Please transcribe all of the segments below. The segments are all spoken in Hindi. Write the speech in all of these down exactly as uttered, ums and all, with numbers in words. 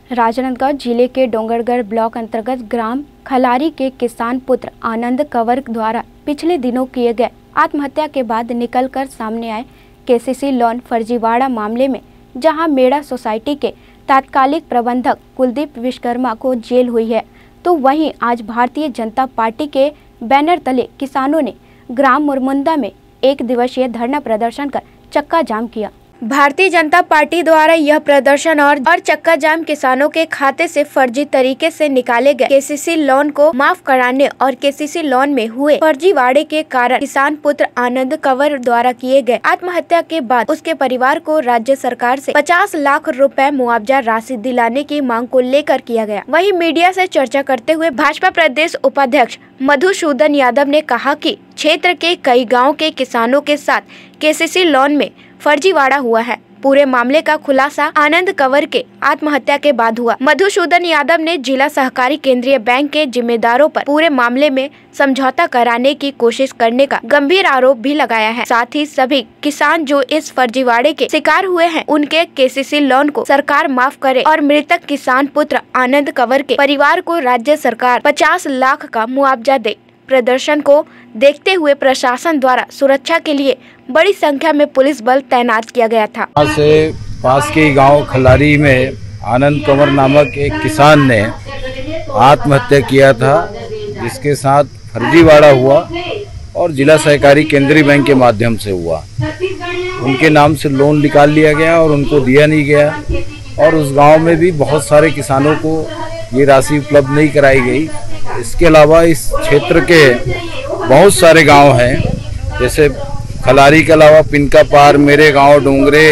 राजनांदगांव जिले के डोंगरगढ़ ब्लॉक अंतर्गत ग्राम खलारी के किसान पुत्र आनंद कंवर द्वारा पिछले दिनों किए गए आत्महत्या के बाद निकलकर सामने आए केसीसी लोन फर्जीवाड़ा मामले में जहां मेड़ा सोसाइटी के तात्कालिक प्रबंधक कुलदीप विश्वकर्मा को जेल हुई है, तो वहीं आज भारतीय जनता पार्टी के बैनर तले किसानों ने ग्राम मुरमुंदा में एक दिवसीय धरना प्रदर्शन कर चक्का जाम किया। भारतीय जनता पार्टी द्वारा यह प्रदर्शन और, और चक्का जाम किसानों के खाते से फर्जी तरीके से निकाले गए केसीसी लोन को माफ कराने और केसीसी लोन में हुए फर्जीवाड़े के कारण किसान पुत्र आनंद कंवर द्वारा किए गए आत्महत्या के बाद उसके परिवार को राज्य सरकार से पचास लाख रुपए मुआवजा राशि दिलाने की मांग को लेकर किया गया। वहीं मीडिया से चर्चा करते हुए भाजपा प्रदेश उपाध्यक्ष मधुसूदन यादव ने कहा कि क्षेत्र के कई गाँव के किसानों के साथ केसीसी लोन में फर्जीवाड़ा हुआ है। पूरे मामले का खुलासा आनंद कंवर के आत्महत्या के बाद हुआ। मधुसूदन यादव ने जिला सहकारी केंद्रीय बैंक के जिम्मेदारों पर पूरे मामले में समझौता कराने की कोशिश करने का गंभीर आरोप भी लगाया है। साथ ही सभी किसान जो इस फर्जीवाड़े के शिकार हुए हैं, उनके केसीसी लोन को सरकार माफ करे और मृतक किसान पुत्र आनंद कंवर के परिवार को राज्य सरकार पचास लाख का मुआवजा दे। प्रदर्शन को देखते हुए प्रशासन द्वारा सुरक्षा के लिए बड़ी संख्या में पुलिस बल तैनात किया गया था। यहाँ से पास के गांव खलारी में आनंद कंवर नामक एक किसान ने आत्महत्या किया था, जिसके साथ फर्जीवाड़ा हुआ और जिला सहकारी केंद्रीय बैंक के माध्यम से हुआ। उनके नाम से लोन निकाल लिया गया और उनको दिया नहीं गया और उस गांव में भी बहुत सारे किसानों को ये राशि उपलब्ध नहीं कराई गई। इसके अलावा इस क्षेत्र के बहुत सारे गांव हैं, जैसे खलारी के अलावा पिनका पार, मेरे गांव, डोंगरे,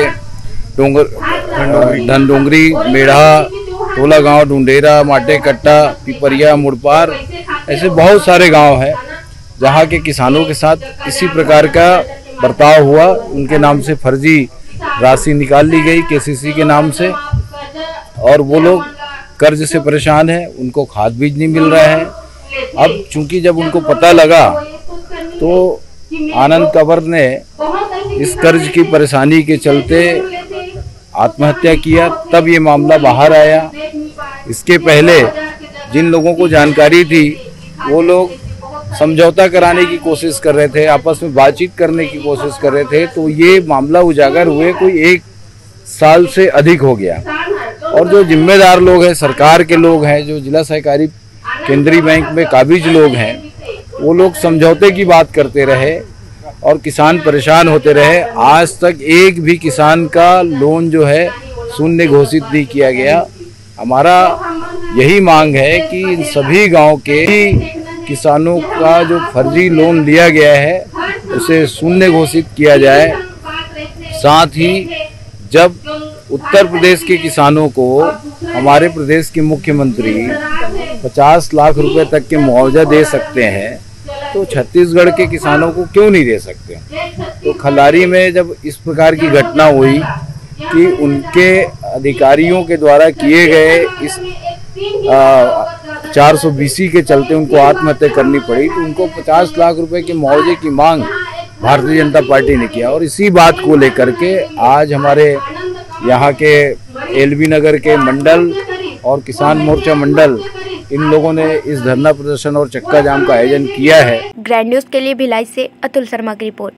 डोंगर धनडोंगरी, मेढ़ा, टोला गांव, ढूंढेरा, माटे कट्टा, पिपरिया, मुड़पार, ऐसे बहुत सारे गांव हैं जहां के किसानों के साथ इसी प्रकार का बर्ताव हुआ। उनके नाम से फर्जी राशि निकाल ली गई केसीसी के नाम से और वो लोग कर्ज से परेशान है, उनको खाद बीज नहीं मिल रहा है। अब चूंकि जब उनको पता लगा तो आनंद कंवर ने इस कर्ज की परेशानी के चलते आत्महत्या किया, तब ये मामला बाहर आया। इसके पहले जिन लोगों को जानकारी थी वो लोग समझौता कराने की कोशिश कर रहे थे, आपस में बातचीत करने की कोशिश कर रहे थे, तो ये मामला उजागर हुए कोई एक साल से अधिक हो गया। और जो जिम्मेदार लोग हैं, सरकार के लोग हैं, जो जिला सहकारी केंद्रीय बैंक में काबिज लोग हैं, वो लोग समझौते की बात करते रहे और किसान परेशान होते रहे। आज तक एक भी किसान का लोन जो है शून्य घोषित नहीं किया गया। हमारा यही मांग है कि इन सभी गांव के किसानों का जो फर्जी लोन लिया गया है उसे शून्य घोषित किया जाए। साथ ही जब उत्तर प्रदेश के किसानों को हमारे प्रदेश के मुख्यमंत्री पचास लाख रुपए तक के मुआवजा दे सकते हैं, तो छत्तीसगढ़ के किसानों को क्यों नहीं दे सकते। तो खलारी में जब इस प्रकार की घटना हुई कि उनके अधिकारियों के द्वारा किए गए इस चार सौ बीसी के चलते उनको आत्महत्या करनी पड़ी, तो उनको पचास लाख रुपए के मुआवजे की मांग भारतीय जनता पार्टी ने किया। और इसी बात को लेकर के आज हमारे यहाँ के एलबी नगर के मंडल और किसान मोर्चा मंडल, इन लोगों ने इस धरना प्रदर्शन और चक्का जाम का आयोजन किया है। ग्रैंड न्यूज के लिए भिलाई से अतुल शर्मा की रिपोर्ट।